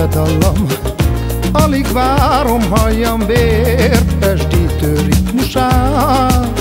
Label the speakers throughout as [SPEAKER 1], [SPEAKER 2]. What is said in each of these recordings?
[SPEAKER 1] dallam, alig várom, halljam vérpesdítő ritmusát.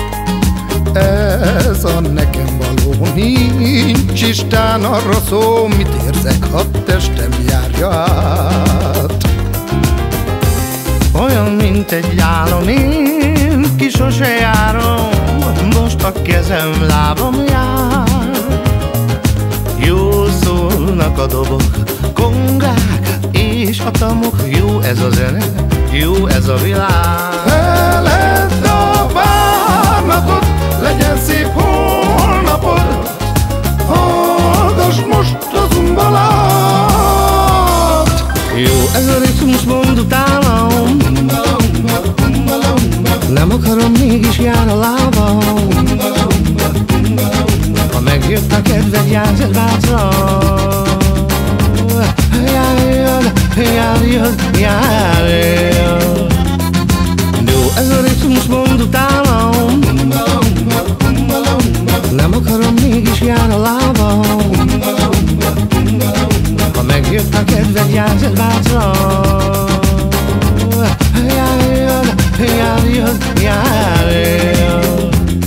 [SPEAKER 1] Ez a nekem való, nincs Isten arra szó, mit érzek, ha testem járja át. Olyan, mint egy álom, én ki sose járom, most a kezem, lábam jár. Jól szólnak a dobok, kongák és a tamok, jó ez a zene, jó ez a világ. Feledd a bánatot, legyen szép holnapod, hallgass most a zumbalát. Jó ez a ritmus, mondd utánam, nem akarom, mégis jár a lábam. Ha megjött a kedved, járj bátran. Járjad, járjad, járjad. Jó ez a ritmus, mondd utánam, nem akarom, mégis jár a lábam. Ha megjött a kedved, járj bátran. Járjad, járjad, járjad.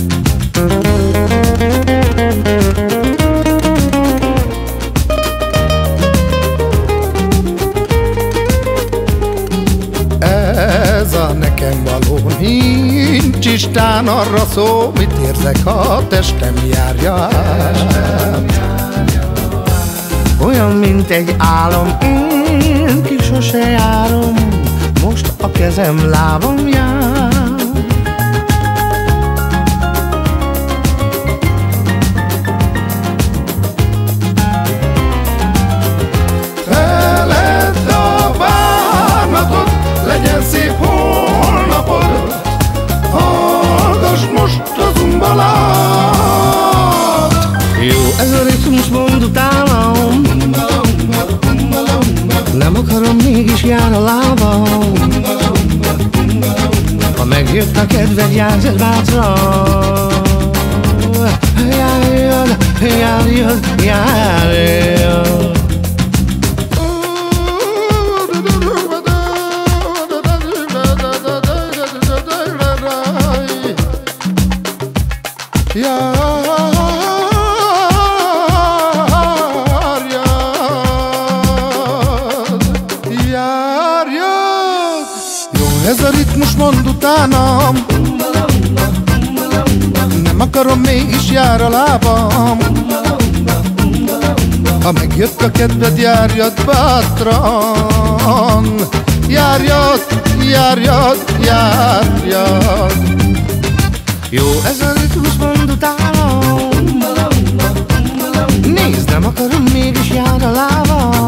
[SPEAKER 1] Ez a nekem való, nincs Isten arra szó, mit érzek, ha a testem járja át. Olyan, mint egy álom, én ki sose járom, most a kezem, lábam jár. Feledd a bánatot, legyen szép holnapod, hallgass most a zumbalát. Jó ez a ritmus, mondd utánam, nem akarom, mégis jár a lábam. Ha megjött a kedved, járj bátran. Járjad, járjad, járjad. Ez a ritmus, mondd utánam, nem akarom, mégis jár a lábam. Ha megjött a kedved, járjad bátran. Járjad, járjad, járjad. Jó ez a ritmus, mondd utánam, nézd, nem akarom, mégis jár a lábam.